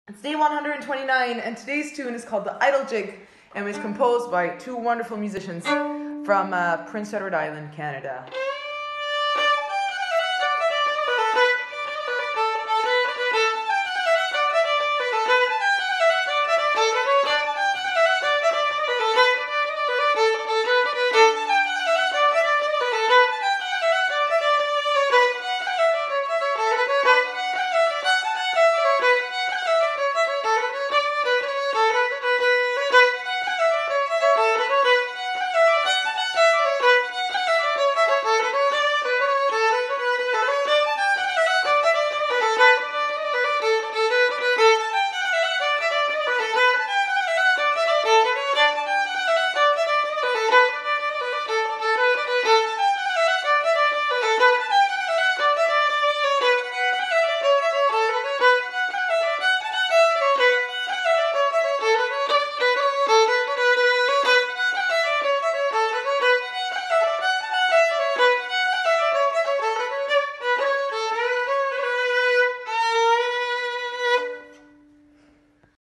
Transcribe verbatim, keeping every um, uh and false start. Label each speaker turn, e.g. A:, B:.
A: It's day one hundred twenty-nine, and today's tune is called the Idle Jig and was composed by two wonderful musicians from uh, Prince Edward Island, Canada.